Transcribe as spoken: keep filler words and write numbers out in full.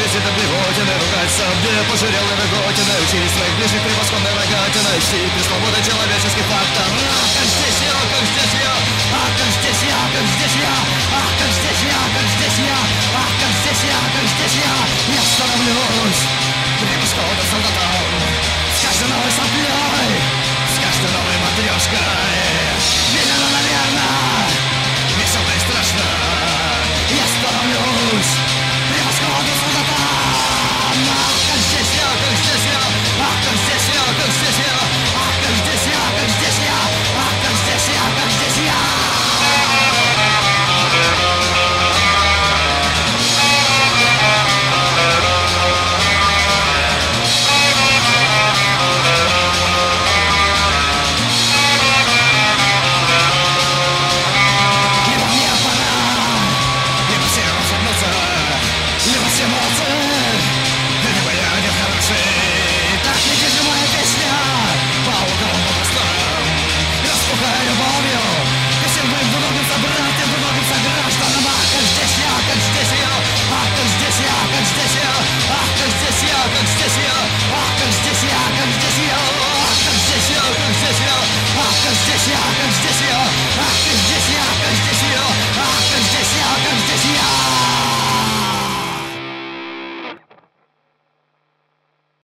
визита блевотины, ругаться, где пожирелой роготины, учились своих ближних превосходной рогатиной, чтить и свободы человеческий фактор. Ах, как здесь я, как здесь я, ах, как здесь я, как здесь я, ах, как здесь я, как здесь я, ах, как здесь я, как здесь я, я становлюсь превосходным солдатом, с каждой новой соплей, с каждой новой матрешкой.